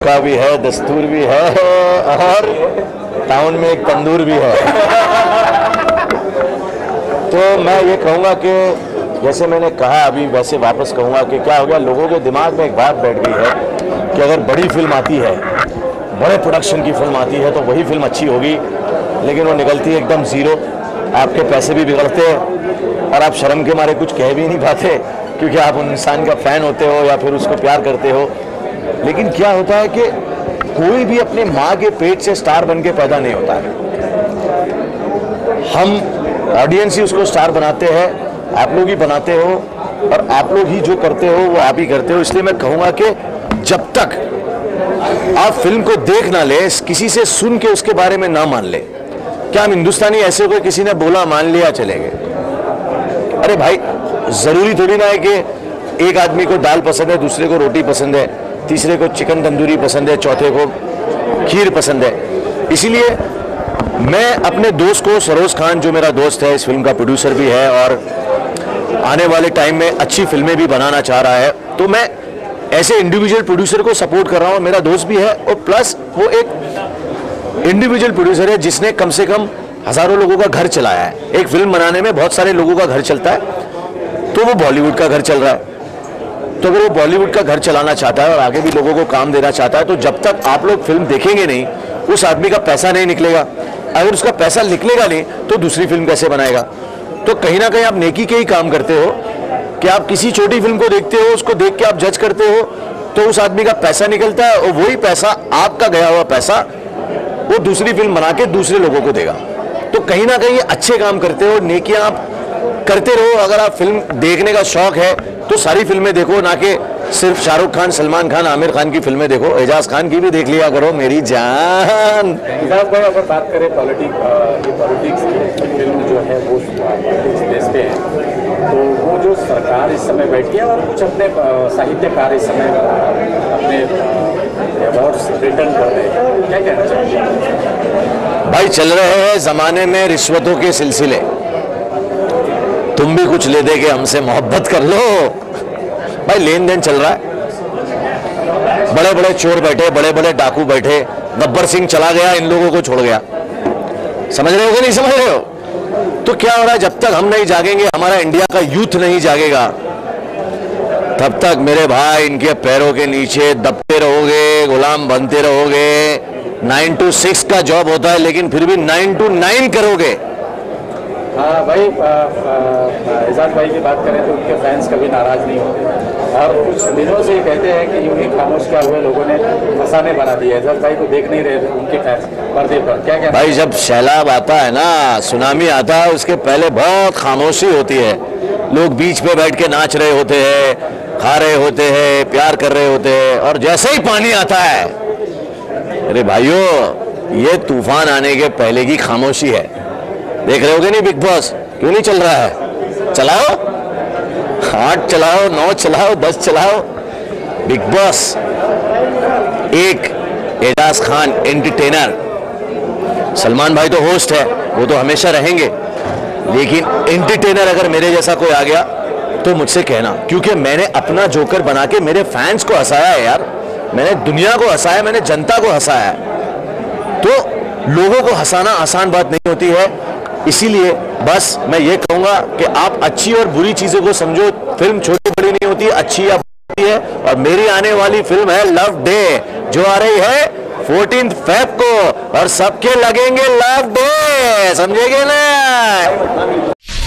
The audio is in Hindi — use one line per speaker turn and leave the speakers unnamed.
तरीका भी है, दस्तूर भी है और टाउन में एक तंदूर भी है। तो मैं ये कहूँगा कि जैसे मैंने कहा अभी वैसे वापस कहूँगा कि क्या हो गया, लोगों के दिमाग में एक बात बैठ गई है कि अगर बड़ी फिल्म आती है, बड़े प्रोडक्शन की फिल्म आती है तो वही फिल्म अच्छी होगी, लेकिन वो निकलती है एकदम ज़ीरो। आपके पैसे भी बिगड़ते हैं और आप शर्म के मारे कुछ कह भी नहीं पाते क्योंकि आप उन इंसान का फ़ैन होते हो या फिर उसको प्यार करते हो। लेकिन क्या होता है कि कोई भी अपने माँ के पेट से स्टार बन के पैदा नहीं होता है। हम ऑडियंस ही उसको स्टार बनाते हैं, आप लोग ही बनाते हो और आप लोग ही जो करते हो वो आप ही करते हो। इसलिए मैं कहूँगा कि जब तक आप फिल्म को देख ना ले, किसी से सुन के उसके बारे में ना मान ले। क्या हम हिंदुस्तानी ऐसे हो गए किसी ने बोला मान लिया चले गए? अरे भाई ज़रूरी थोड़ी ना है कि एक आदमी को दाल पसंद है, दूसरे को रोटी पसंद है, तीसरे को चिकन तंदूरी पसंद है, चौथे को खीर पसंद है। इसीलिए मैं अपने दोस्त को, सरोज खान जो मेरा दोस्त है, इस फिल्म का प्रोड्यूसर भी है और आने वाले टाइम में अच्छी फिल्में भी बनाना चाह रहा है, तो मैं ऐसे इंडिविजुअल प्रोड्यूसर को सपोर्ट कर रहा हूँ। मेरा दोस्त भी है और प्लस वो एक इंडिविजुअल प्रोड्यूसर है जिसने कम से कम हज़ारों लोगों का घर चलाया है। एक फिल्म बनाने में बहुत सारे लोगों का घर चलता है, तो वो बॉलीवुड का घर चल रहा है। तो अगर वो बॉलीवुड का घर चलाना चाहता है और आगे भी लोगों को काम देना चाहता है, तो जब तक आप लोग फिल्म देखेंगे नहीं, उस आदमी का पैसा नहीं निकलेगा। अगर उसका पैसा निकलेगा नहीं तो दूसरी फिल्म कैसे बनाएगा? तो कहीं ना कहीं आप नेकी के ही काम करते हो कि आप किसी छोटी फिल्म को देखते हो, उसको देख के आप जज करते हो, तो उस आदमी का पैसा निकलता है और वही पैसा, आपका गया हुआ पैसा, वो दूसरी फिल्म बना के दूसरे लोगों को देगा। तो कहीं ना कहीं अच्छे काम करते हो, नेकियां आप करते रहो। अगर आप फिल्म देखने का शौक है तो सारी फिल्में देखो, ना कि सिर्फ शाहरुख खान, सलमान खान, आमिर खान की फिल्में देखो। एजाज खान की भी देख लिया करो मेरी जान।
एजाज भाई, अगर बात करें पॉलिटिक्स की फिल्म जो है वो पॉलिटिक्स बेस पे है, तो वो जो सरकार इस समय बैठी है और कुछ अपने साहित्यकार इस समय अपने अवार्ड्स रिटर्न कर रहे हैं, क्या कहना चाहिए?
भाई चल रहे हैं ज़माने में रिश्वतों के सिलसिले। तुम भी कुछ ले दे के हमसे मोहब्बत कर लो। भाई लेन देन चल रहा है, बड़े बड़े चोर बैठे, बड़े बड़े डाकू बैठे, गब्बर सिंह चला गया, इन लोगों को छोड़ गया। समझ रहे हो कि नहीं समझ रहे हो? तो क्या हो रहा है, जब तक हम नहीं जागेंगे, हमारा इंडिया का यूथ नहीं जागेगा, तब तक मेरे भाई इनके पैरों के नीचे दबते रहोगे, गुलाम बनते रहोगे। 9 to 6 का जॉब होता है, लेकिन फिर भी 9 to 9 करोगे।
हाँ भाई, एजाज भाई की बात करें तो उनके फैंस कभी नाराज नहीं होते और कुछ दिनों से कहते हैं कि यूं ही खामोश क्या हुए, लोगों ने फसाने बना दिए। एजाज भाई को देख नहीं रहे उनके फैंस पर्दे पर, क्या क्या?
भाई जब सैलाब आता है ना, सुनामी आता है, उसके पहले बहुत खामोशी होती है। लोग बीच पे बैठ के नाच रहे होते हैं, खा रहे होते हैं, प्यार कर रहे होते हैं, और जैसे ही पानी आता है, अरे भाइयों ये तूफान आने के पहले की खामोशी है। देख रहे होगे नहीं बिग बॉस, क्यों नहीं चल रहा है? चलाओ, 8 चलाओ, 9 चलाओ, 10 चलाओ। बिग बॉस एक एजाज खान एंटरटेनर, सलमान भाई तो होस्ट है, वो तो हमेशा रहेंगे, लेकिन एंटरटेनर अगर मेरे जैसा कोई आ गया तो मुझसे कहना, क्योंकि मैंने अपना जोकर बना के मेरे फैंस को हंसाया है यार। मैंने दुनिया को हंसाया, मैंने जनता को हंसाया है। तो लोगों को हंसाना आसान बात नहीं होती है। इसीलिए बस मैं ये कहूंगा कि आप अच्छी और बुरी चीजों को समझो। फिल्म छोटी बड़ी नहीं होती, अच्छी या बुरी है। और मेरी आने वाली फिल्म है लव डे, जो आ रही है 14 फेब को, और सबके लगेंगे लव डे, समझेंगे ना?